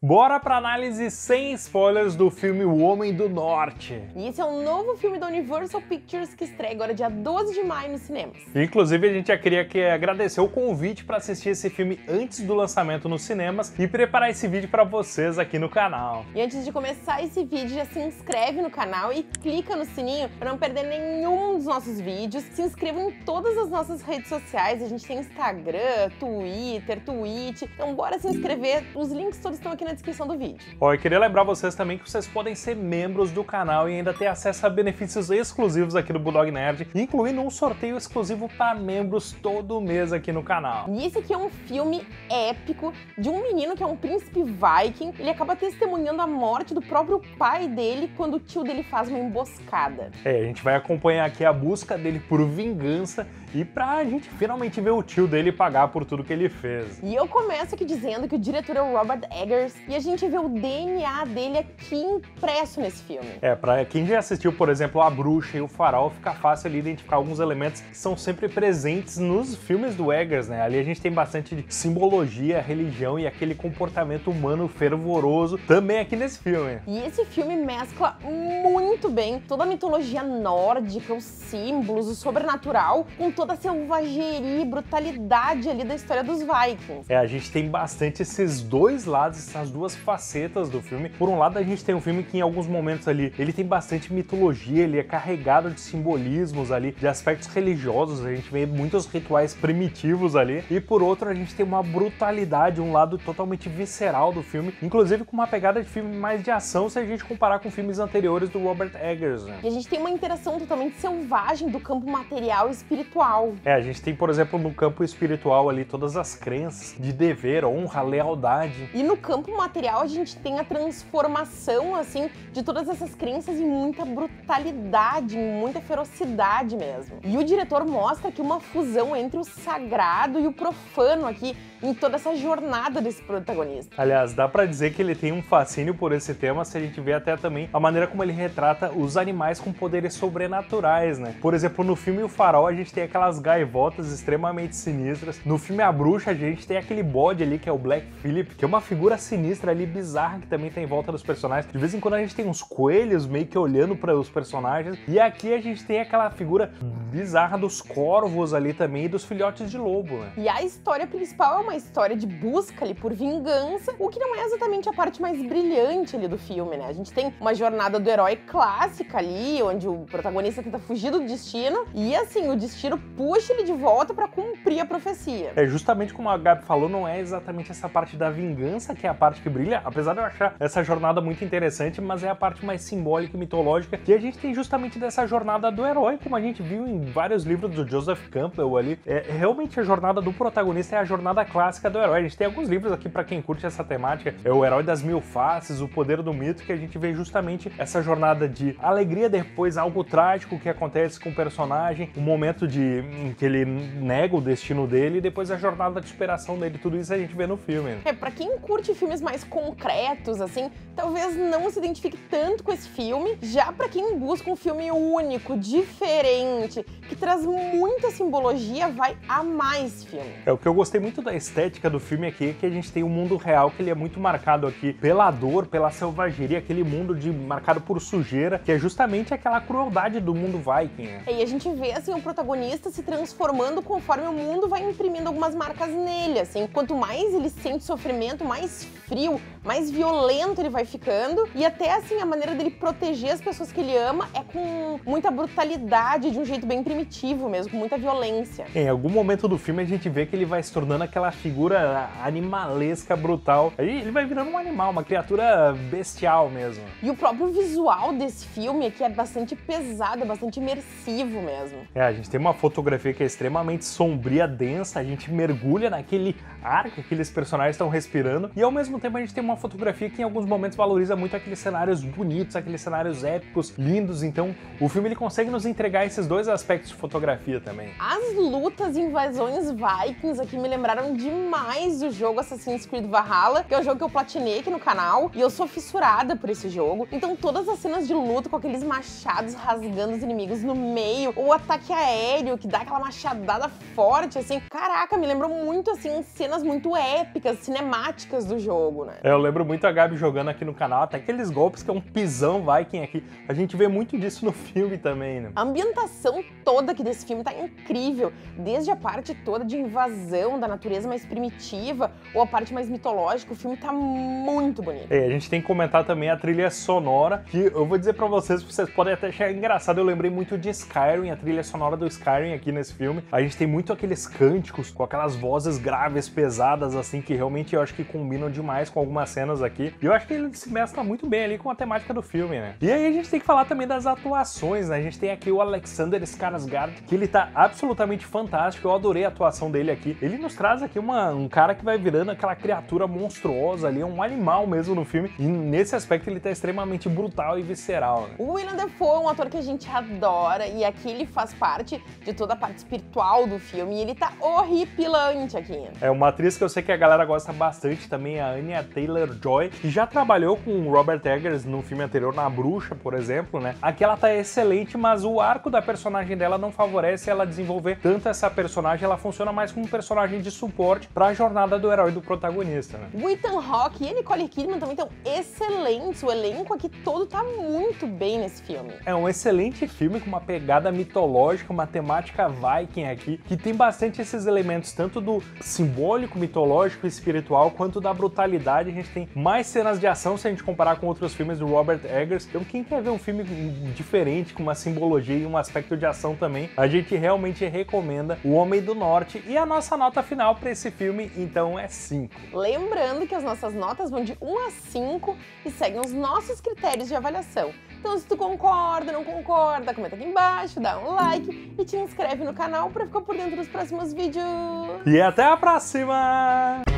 Bora pra análise sem spoilers do filme O Homem do Norte. E esse é um novo filme da Universal Pictures que estreia agora dia 12 de maio nos cinemas. Inclusive, a gente já queria agradecer o convite para assistir esse filme antes do lançamento nos cinemas e preparar esse vídeo para vocês aqui no canal. E antes de começar esse vídeo, já se inscreve no canal e clica no sininho para não perder nenhum dos nossos vídeos. Se inscreva em todas as nossas redes sociais, a gente tem Instagram, Twitter, Twitch, então bora se inscrever, os links todos estão aqui na descrição do vídeo. Eu queria lembrar vocês também que vocês podem ser membros do canal e ainda ter acesso a benefícios exclusivos aqui do Bulldog Nerd, incluindo um sorteio exclusivo para membros todo mês aqui no canal. E esse aqui é um filme épico de um menino que é um príncipe viking. Ele acaba testemunhando a morte do próprio pai dele quando o tio dele faz uma emboscada. A gente vai acompanhar aqui a busca dele por vingança e pra gente finalmente ver o tio dele pagar por tudo que ele fez. E eu começo aqui dizendo que o diretor é o Robert Eggers e a gente vê o DNA dele aqui impresso nesse filme. Pra quem já assistiu, por exemplo, A Bruxa e O Farol, fica fácil ali identificar alguns elementos que são sempre presentes nos filmes do Eggers, né? Ali a gente tem bastante de simbologia, religião e aquele comportamento humano fervoroso também aqui nesse filme. E esse filme mescla muito bem toda a mitologia nórdica, os símbolos, o sobrenatural, com toda a selvageria e brutalidade ali da história dos Vikings. A gente tem bastante esses dois lados, essas duas facetas do filme. Por um lado, a gente tem um filme que em alguns momentos ali, ele tem bastante mitologia, ele é carregado de simbolismos ali, de aspectos religiosos, a gente vê muitos rituais primitivos ali. E por outro, a gente tem uma brutalidade, um lado totalmente visceral do filme, inclusive com uma pegada de filme mais de ação, se a gente comparar com filmes anteriores do Robert Eggers, né? E a gente tem uma interação totalmente selvagem do campo material e espiritual. A gente tem, por exemplo, no campo espiritual ali todas as crenças de dever, honra, lealdade. E no campo material a gente tem a transformação, assim, de todas essas crenças em muita brutalidade, em muita ferocidade mesmo. E o diretor mostra aqui uma fusão entre o sagrado e o profano aqui, em toda essa jornada desse protagonista. Aliás, dá pra dizer que ele tem um fascínio por esse tema, se a gente vê até também a maneira como ele retrata os animais com poderes sobrenaturais, né? Por exemplo, no filme O Farol, a gente tem aquelas gaivotas extremamente sinistras. No filme A Bruxa, a gente tem aquele bode ali, que é o Black Phillip, que é uma figura sinistra ali, bizarra, que também tá em volta dos personagens. De vez em quando a gente tem uns coelhos meio que olhando para os personagens. E aqui a gente tem aquela figura bizarra dos corvos ali também e dos filhotes de lobo, né? E a história principal é uma história de busca ali por vingança, o que não é exatamente a parte mais brilhante ali do filme, né? A gente tem uma jornada do herói clássica ali, onde o protagonista tenta fugir do destino e, assim, o destino puxa ele de volta para cumprir a profecia. Justamente como a Gabi falou, não é exatamente essa parte da vingança que é a parte que brilha, apesar de eu achar essa jornada muito interessante, mas é a parte mais simbólica e mitológica que a gente tem justamente dessa jornada do herói, como a gente viu em vários livros do Joseph Campbell ali. Realmente a jornada do protagonista é a jornada clássica do herói. A gente tem alguns livros aqui para quem curte essa temática, é o Herói das Mil Faces, o Poder do Mito, que a gente vê justamente essa jornada de alegria, depois algo trágico que acontece com o personagem, um momento em que ele nega o destino dele e depois a jornada de superação dele, tudo isso a gente vê no filme. Pra quem curte filmes mais concretos, assim, talvez não se identifique tanto com esse filme. Já pra quem busca um filme único, diferente, que traz muita simbologia, vai amar esse filme. O que eu gostei muito da estética do filme aqui é que a gente tem um mundo real que ele é muito marcado aqui pela dor, pela selvageria, aquele mundo marcado por sujeira, que é justamente aquela crueldade do mundo viking, né? E a gente vê, assim, o protagonista se transformando conforme o mundo vai imprimindo algumas marcas nele, assim. Quanto mais ele sente sofrimento, mais frio, mais violento ele vai ficando. E até, assim, a maneira dele proteger as pessoas que ele ama é com muita brutalidade, de um jeito bem primitivo mesmo, com muita violência. Em algum momento do filme a gente vê que ele vai se tornando aquela figura animalesca, brutal. Aí ele vai virando um animal, uma criatura bestial mesmo. E o próprio visual desse filme aqui é bastante pesado, é bastante imersivo mesmo. A gente tem uma fotografia que é extremamente sombria, densa, a gente mergulha naquele ar que aqueles personagens estão respirando e ao mesmo tempo a gente tem uma fotografia que em alguns momentos valoriza muito aqueles cenários bonitos, aqueles cenários épicos, lindos, então o filme ele consegue nos entregar esses dois aspectos de fotografia também. As lutas e invasões vikings aqui me lembraram demais o jogo Assassin's Creed Valhalla, que é o jogo que eu platinei aqui no canal, e eu sou fissurada por esse jogo. Então todas as cenas de luta com aqueles machados rasgando os inimigos no meio, o ataque aéreo que dá aquela machadada forte, assim, caraca, me lembrou muito, assim, cenas muito épicas, cinemáticas do jogo, né? Eu lembro muito a Gabi jogando aqui no canal, até aqueles golpes que é um pisão Viking aqui. A gente vê muito disso no filme também, né? A ambientação toda aqui desse filme tá incrível, desde a parte toda de invasão da natureza mais primitiva ou a parte mais mitológica, o filme tá muito bonito. A gente tem que comentar também a trilha sonora, que eu vou dizer pra vocês podem até achar engraçado, eu lembrei muito de Skyrim, a trilha sonora do Skyrim aqui nesse filme. A gente tem muito aqueles cânticos com aquelas vozes graves, pesadas, assim, que realmente eu acho que combinam demais com algumas cenas aqui. E eu acho que ele se mescla muito bem ali com a temática do filme, né? E aí a gente tem que falar também das atuações, né? A gente tem aqui o Alexander Skarsgård, que ele tá absolutamente fantástico, eu adorei a atuação dele aqui. Ele nos traz aqui um cara que vai virando aquela criatura monstruosa ali, um animal mesmo no filme, e nesse aspecto ele tá extremamente brutal e visceral, né? O Willem Dafoe é um ator que a gente adora, e aqui ele faz parte de toda a parte espiritual do filme, e ele tá horripilante aqui. É uma atriz que eu sei que a galera gosta bastante também, a Anya Taylor-Joy, que já trabalhou com o Robert Eggers no filme anterior, na Bruxa, por exemplo, né? Aqui ela tá excelente, mas o arco da personagem dela não favorece ela desenvolver tanto essa personagem, ela funciona mais como um personagem de suporte pra jornada do herói do protagonista, né? O Ethan Hawke e a Nicole Kidman também estão excelentes, o elenco aqui todo tá muito bem nesse filme. É um excelente filme com uma pegada mitológica, uma temática Viking aqui, que tem bastante esses elementos, tanto do simbólico, mitológico e espiritual, quanto da brutalidade. A gente tem mais cenas de ação se a gente comparar com outros filmes do Robert Eggers. Então quem quer ver um filme diferente, com uma simbologia e um aspecto de ação também, a gente realmente recomenda O Homem do Norte. E a nossa nota final para esse filme, então, é 5. Lembrando que as nossas notas vão de 1 a 5 e seguem os nossos critérios de avaliação. Então, se tu concorda, não concorda, comenta aqui embaixo, dá um like e te inscreve no canal para ficar por dentro dos próximos vídeos. E até a próxima!